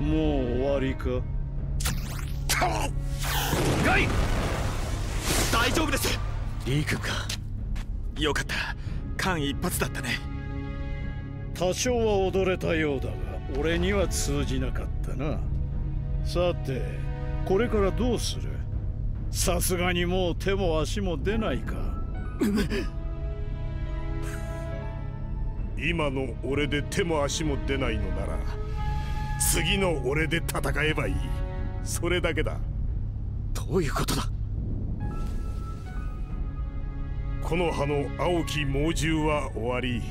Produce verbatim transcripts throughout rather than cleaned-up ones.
もう終わりか。 ガイ、大丈夫です。 リークか。 よかった、間一髪だったね。 多少は踊れたようだが俺には通じなかったな。さてこれからどうする？さすがにもう手も足も出ないか。 今の俺で手も足も出ないのなら次の俺で戦えばいい。それだけだ。 どういうことだ？ この葉の青き猛獣は終わり、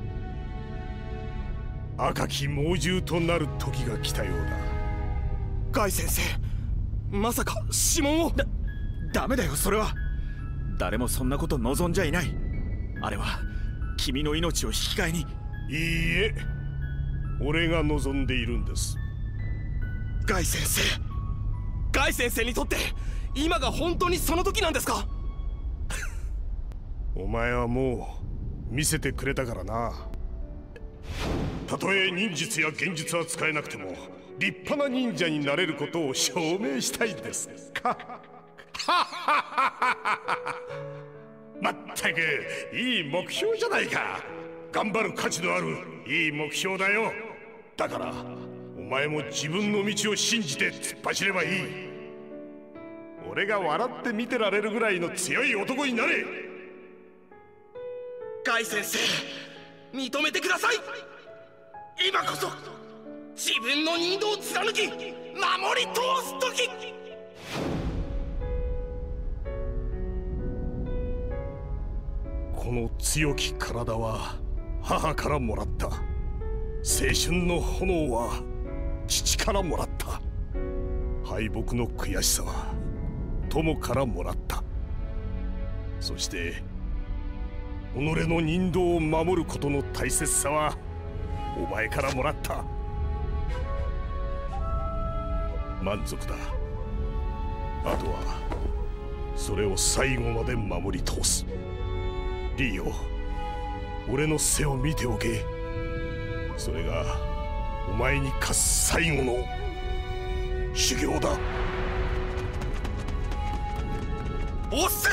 赤き猛獣となる時が来たようだ。 ガイ先生、まさか指紋を？だ、ダメだよそれは。誰もそんなこと望んじゃいない。あれは君の命を引き換えに。 いいえ、俺が望んでいるんです。 ガイ先生、ガイ先生にとって今が本当にその時なんですか？ お前はもう見せてくれたからな。たとえ忍術や幻術は使えなくても立派な忍者になれることを証明したいですか。まったくいい目標じゃないか。頑張る価値のあるいい目標だよ。だからお前も自分の道を信じて突っ走ればいい。俺が笑って見てられるぐらいの強い男になれ。 ガイ先生、認めてください。今こそ自分の人道を貫き守り通す時。 この強き体は母からもらった。青春の炎は父からもらった。敗北の悔しさは友からもらった。そして己の人道を守ることの大切さはお前からもらった。満足だ。あとはそれを最後まで守り通す。リーよ、俺の背を見ておけ。それがお前に課す最後の修行だ。 おっす。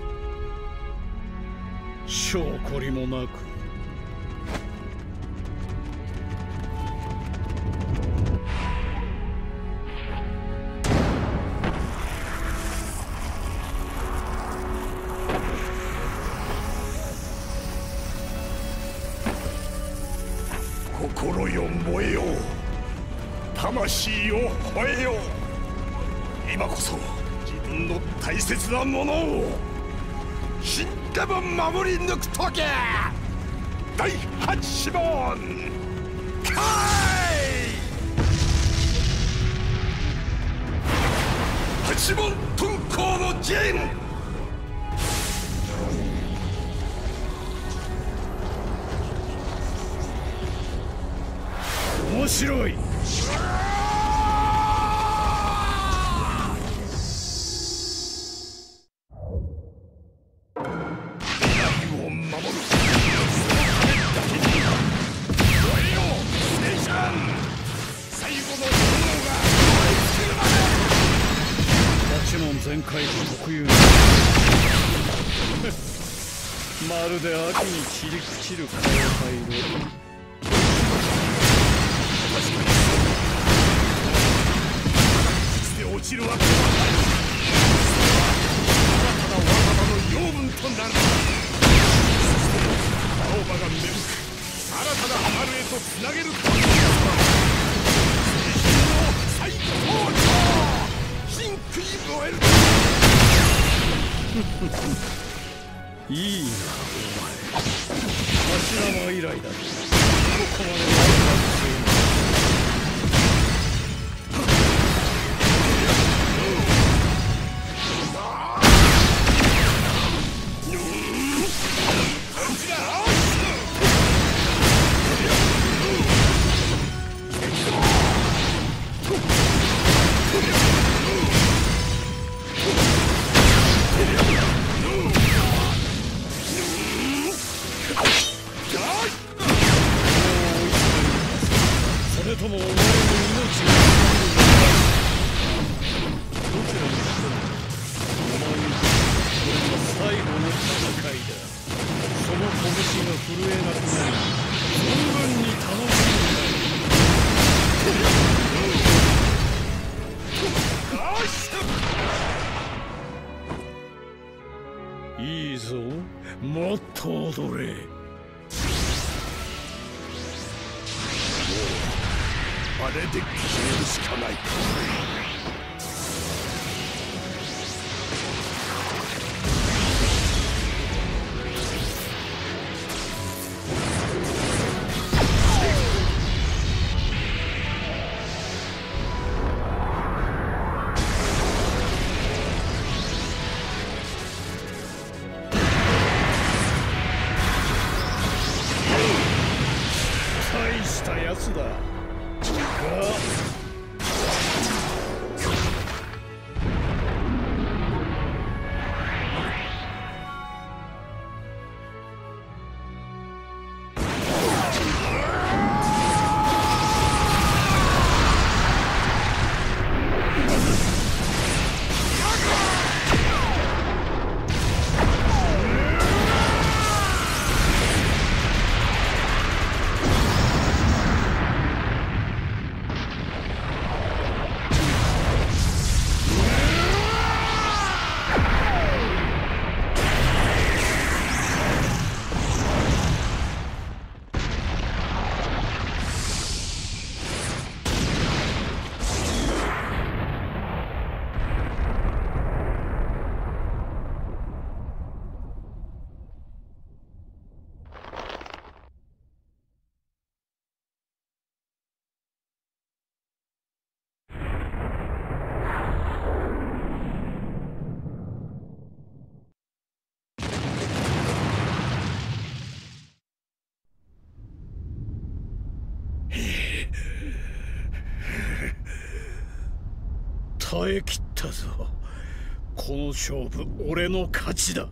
証拠りもなく心よ燃えよ、魂を吠えよ。今こそ自分の大切なものを死んでも守り抜くとき。第八問開。八問遁甲の陣。 面白い。全開特有まるで秋に散り朽ちる顔色。 落ちるわけはない。ただただ我がの養分となる。そして青葉が芽吹く新たな春へとつなげるという青春の最高潮。真空に燃える。 いいなお前。柱の以来だ。ここまで悪かった。それともお前の命をえなくなり存分に楽しんだ。いいぞ、もっと踊れ。 あれで消えるしかない。 大したやつだが耐え切ったぞ。この勝負俺の勝ちだ。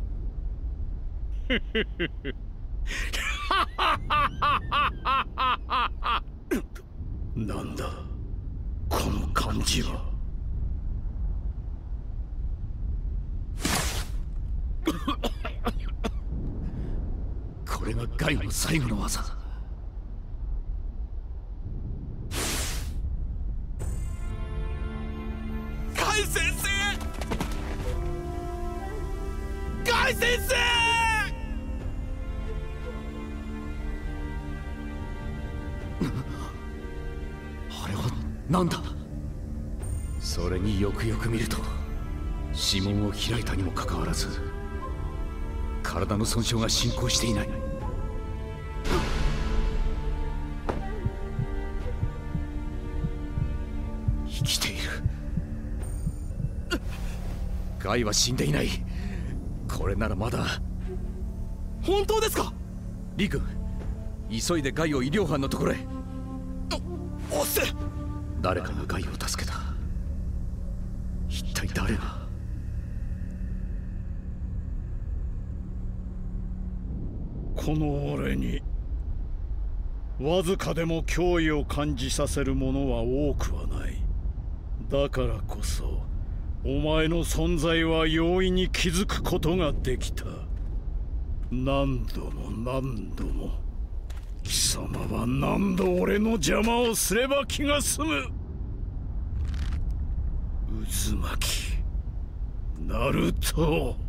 なんだこの感じは。 これがガイの最後の技。ガイ先生、ガイ先生。あれは何だ。それによくよく見ると指紋を開いたにもかかわらず体の損傷が進行していない。生きている。ガイは死んでいない。これならまだ。本当ですか。リ君、急いでガイを医療班のところへ。おっせ。誰かがガイを助けた。一体誰が。 この俺にわずかでも脅威を感じさせるものは多くはない。だからこそお前の存在は容易に気づくことができた。何度も何度も貴様は何度俺の邪魔をすれば気が済む。渦巻きナルト。